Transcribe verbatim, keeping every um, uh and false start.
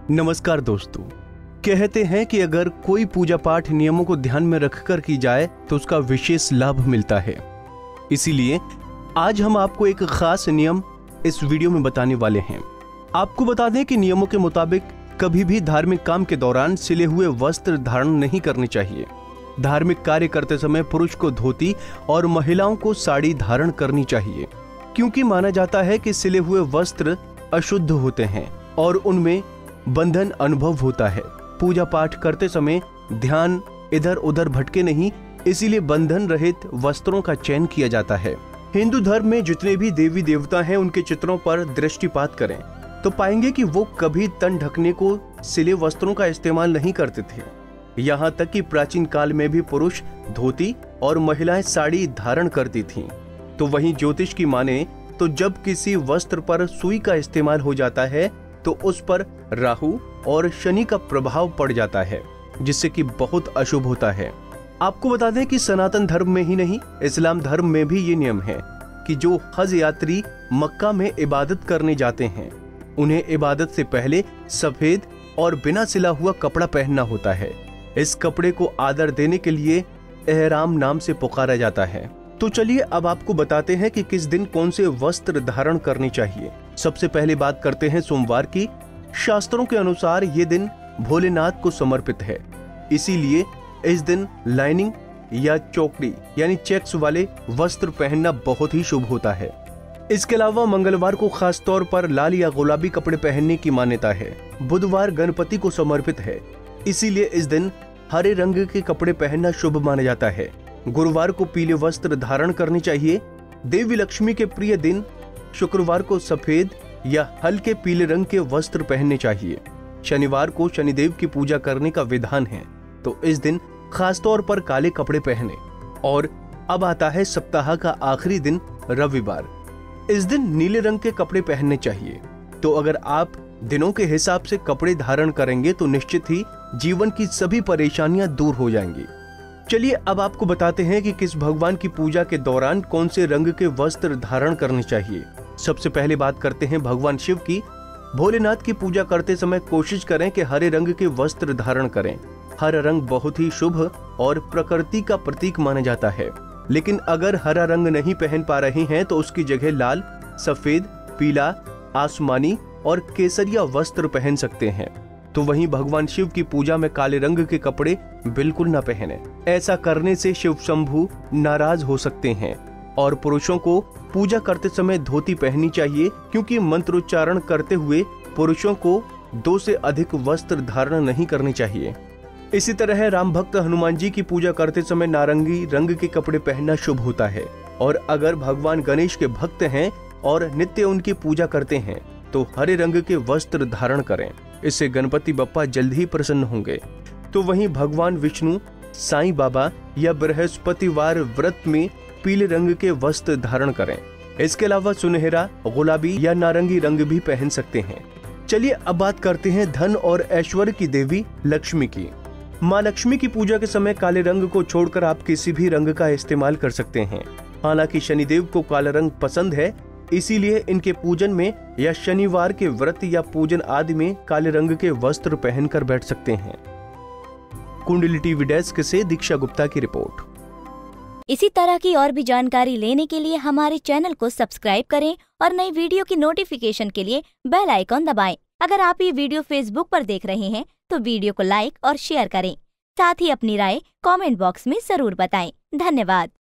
नमस्कार दोस्तों। कहते हैं कि अगर कोई पूजा पाठ नियमों को ध्यान में रखकर की जाए तो उसका विशेष लाभ मिलता है। इसीलिए आज हम आपको एक खास नियम इस वीडियो में बताने वाले हैं। आपको बता दें कि नियमों के मुताबिक कभी भी धार्मिक काम के दौरान सिले हुए वस्त्र धारण नहीं करने चाहिए। धार्मिक कार्य करते समय पुरुष को धोती और महिलाओं को साड़ी धारण करनी चाहिए, क्योंकि माना जाता है कि सिले हुए वस्त्र अशुद्ध होते हैं और उनमें बंधन अनुभव होता है। पूजा पाठ करते समय ध्यान इधर उधर भटके नहीं, इसीलिए बंधन रहित वस्त्रों का चयन किया जाता है। हिंदू धर्म में जितने भी देवी देवता हैं उनके चित्रों पर दृष्टिपात करें तो पाएंगे कि वो कभी तन ढकने को सिले वस्त्रों का इस्तेमाल नहीं करते थे। यहाँ तक कि प्राचीन काल में भी पुरुष धोती और महिलाएं साड़ी धारण करती थीं। तो वहीं ज्योतिष की माने तो जब किसी वस्त्र पर सुई का इस्तेमाल हो जाता है तो उस पर राहु और शनि का प्रभाव पड़ जाता है, जिससे कि बहुत अशुभ होता है। आपको बता दें कि सनातन धर्म में ही नहीं, इस्लाम धर्म में भी ये नियम है कि जो हज यात्री मक्का में इबादत करने जाते हैं उन्हें इबादत से पहले सफेद और बिना सिला हुआ कपड़ा पहनना होता है। इस कपड़े को आदर देने के लिए एहराम नाम से पुकारा जाता है। तो चलिए अब आपको बताते हैं कि किस दिन कौन से वस्त्र धारण करने चाहिए। सबसे पहले बात करते हैं सोमवार की। शास्त्रों के अनुसार ये दिन भोलेनाथ को समर्पित है, इसीलिए इस दिन लाइनिंग या चौकड़ी यानी चेक्स वाले वस्त्र पहनना बहुत ही शुभ होता है। इसके अलावा मंगलवार को खास तौर पर लाल या गुलाबी कपड़े पहनने की मान्यता है। बुधवार गणपति को समर्पित है, इसीलिए इस दिन हरे रंग के कपड़े पहनना शुभ माना जाता है। गुरुवार को पीले वस्त्र धारण करने चाहिए। देवी लक्ष्मी के प्रिय दिन शुक्रवार को सफेद या हल्के पीले रंग के वस्त्र पहनने चाहिए। शनिवार को शनिदेव की पूजा करने का विधान है, तो इस दिन खास तौर पर काले कपड़े पहने। और अब आता है सप्ताह का आखिरी दिन रविवार। इस दिन नीले रंग के कपड़े पहनने चाहिए। तो अगर आप दिनों के हिसाब से कपड़े धारण करेंगे तो निश्चित ही जीवन की सभी परेशानियां दूर हो जाएंगी। चलिए अब आपको बताते हैं कि किस भगवान की पूजा के दौरान कौन से रंग के वस्त्र धारण करने चाहिए। सबसे पहले बात करते हैं भगवान शिव की। भोलेनाथ की पूजा करते समय कोशिश करें कि हरे रंग के वस्त्र धारण करें। हरा रंग बहुत ही शुभ और प्रकृति का प्रतीक माना जाता है, लेकिन अगर हरा रंग नहीं पहन पा रहे हैं तो उसकी जगह लाल, सफेद, पीला, आसमानी और केसरिया वस्त्र पहन सकते हैं। तो वहीं भगवान शिव की पूजा में काले रंग के कपड़े बिल्कुल न पहने। ऐसा करने से शिव शंभू नाराज हो सकते हैं। और पुरुषों को पूजा करते समय धोती पहननी चाहिए, क्योंकि मंत्रोच्चारण करते हुए पुरुषों को दो से अधिक वस्त्र धारण नहीं करने चाहिए। इसी तरह राम भक्त हनुमान जी की पूजा करते समय नारंगी रंग के कपड़े पहनना शुभ होता है। और अगर भगवान गणेश के भक्त हैं और नित्य उनकी पूजा करते हैं तो हरे रंग के वस्त्र धारण करें। इससे गणपति बप्पा जल्द ही प्रसन्न होंगे। तो वहीं भगवान विष्णु, साईं बाबा या बृहस्पतिवार व्रत में पीले रंग के वस्त्र धारण करें। इसके अलावा सुनहरा, गुलाबी या नारंगी रंग भी पहन सकते हैं। चलिए अब बात करते हैं धन और ऐश्वर्य की देवी लक्ष्मी की। माँ लक्ष्मी की पूजा के समय काले रंग को छोड़कर आप किसी भी रंग का इस्तेमाल कर सकते हैं। हालांकि शनिदेव को काला रंग पसंद है, इसीलिए इनके पूजन में या शनिवार के व्रत या पूजन आदि में काले रंग के वस्त्र पहनकर बैठ सकते हैं। कुंडली टीवी डेस्क से दीक्षा गुप्ता की रिपोर्ट। इसी तरह की और भी जानकारी लेने के लिए हमारे चैनल को सब्सक्राइब करें और नई वीडियो की नोटिफिकेशन के लिए बेल आइकॉन दबाएं। अगर आप ये वीडियो फेसबुक पर देख रहे हैं तो वीडियो को लाइक और शेयर करें। साथ ही अपनी राय कमेंट बॉक्स में जरूर बताएं। धन्यवाद।